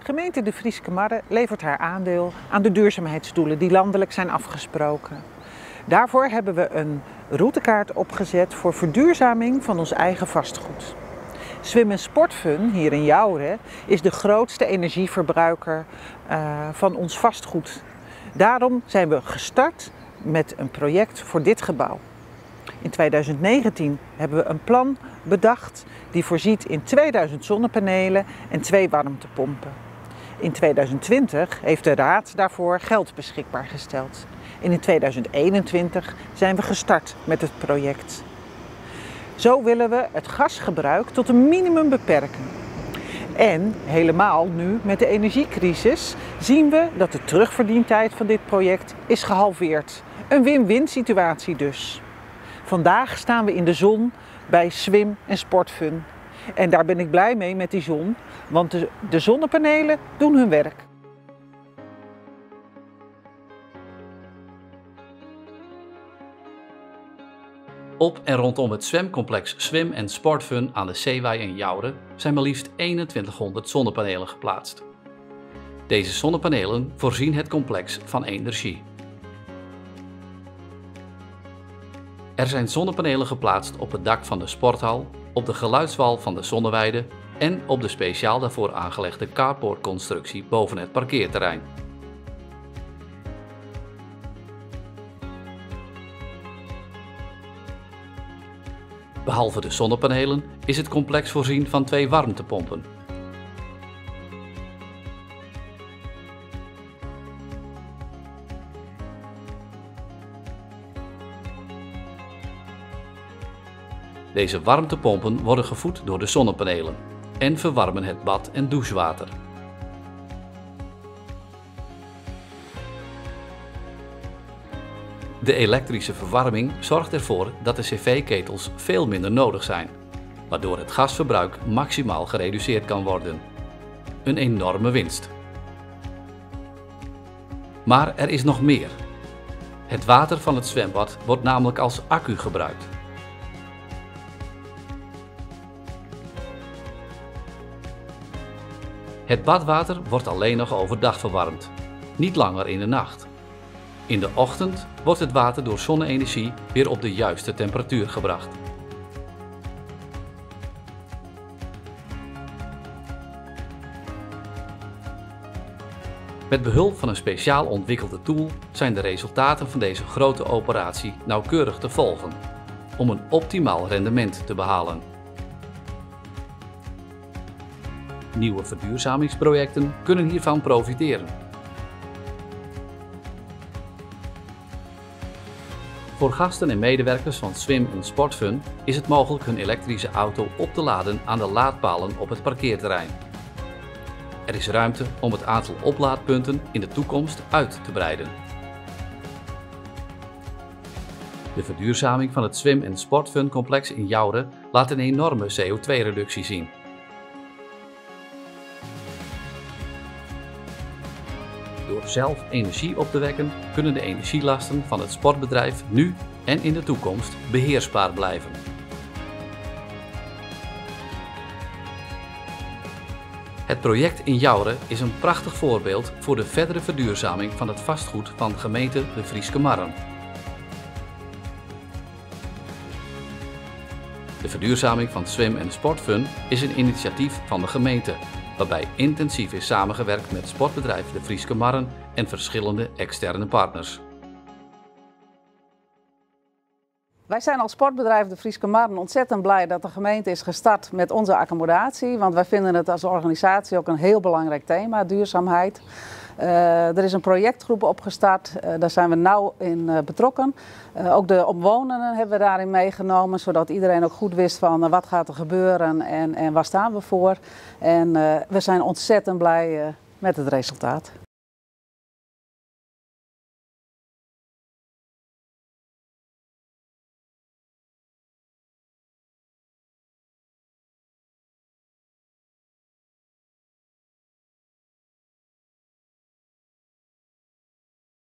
Gemeente De Vrieske Marre levert haar aandeel aan de duurzaamheidsdoelen die landelijk zijn afgesproken. Daarvoor hebben we een routekaart opgezet voor verduurzaming van ons eigen vastgoed. Swim & Sportfun hier in Jouren is de grootste energieverbruiker van ons vastgoed. Daarom zijn we gestart met een project voor dit gebouw. In 2019 hebben we een plan bedacht die voorziet in 2000 zonnepanelen en 2 warmtepompen. In 2020 heeft de Raad daarvoor geld beschikbaar gesteld. En in 2021 zijn we gestart met het project. Zo willen we het gasgebruik tot een minimum beperken. En helemaal nu met de energiecrisis zien we dat de terugverdientijd van dit project is gehalveerd. Een win-win situatie dus. Vandaag staan we in de zon bij Swim & Sportfun. En daar ben ik blij mee met die zon, want de zonnepanelen doen hun werk. Op en rondom het zwemcomplex Swim & Sportfun aan de Zeewei in Jouren zijn maar liefst 2100 zonnepanelen geplaatst. Deze zonnepanelen voorzien het complex van energie. Er zijn zonnepanelen geplaatst op het dak van de sporthal, op de geluidswal van de zonneweide en op de speciaal daarvoor aangelegde carportconstructie boven het parkeerterrein. Behalve de zonnepanelen is het complex voorzien van 2 warmtepompen. Deze warmtepompen worden gevoed door de zonnepanelen en verwarmen het bad- en douchewater. De elektrische verwarming zorgt ervoor dat de cv-ketels veel minder nodig zijn, waardoor het gasverbruik maximaal gereduceerd kan worden. Een enorme winst. Maar er is nog meer. Het water van het zwembad wordt namelijk als accu gebruikt. Het badwater wordt alleen nog overdag verwarmd, niet langer in de nacht. In de ochtend wordt het water door zonne-energie weer op de juiste temperatuur gebracht. Met behulp van een speciaal ontwikkelde tool zijn de resultaten van deze grote operatie nauwkeurig te volgen, om een optimaal rendement te behalen. Nieuwe verduurzamingsprojecten kunnen hiervan profiteren. Voor gasten en medewerkers van Swim & Sportfun is het mogelijk hun elektrische auto op te laden aan de laadpalen op het parkeerterrein. Er is ruimte om het aantal oplaadpunten in de toekomst uit te breiden. De verduurzaming van het Swim & Sportfun complex in Jouren laat een enorme CO2-reductie zien. Door zelf energie op te wekken kunnen de energielasten van het sportbedrijf nu en in de toekomst beheersbaar blijven. Het project in Jouren is een prachtig voorbeeld voor de verdere verduurzaming van het vastgoed van de gemeente De Vrieske Marre. De verduurzaming van Swim & Sportfun is een initiatief van de gemeente, waarbij intensief is samengewerkt met sportbedrijf De Vrieske Marre en verschillende externe partners. Wij zijn als sportbedrijf De Vrieske Marre ontzettend blij dat de gemeente is gestart met onze accommodatie. Want wij vinden het als organisatie ook een heel belangrijk thema, duurzaamheid. Er is een projectgroep opgestart, daar zijn we nauw in betrokken. Ook de omwonenden hebben we daarin meegenomen, zodat iedereen ook goed wist van wat gaat er gebeuren en waar staan we voor. En we zijn ontzettend blij met het resultaat.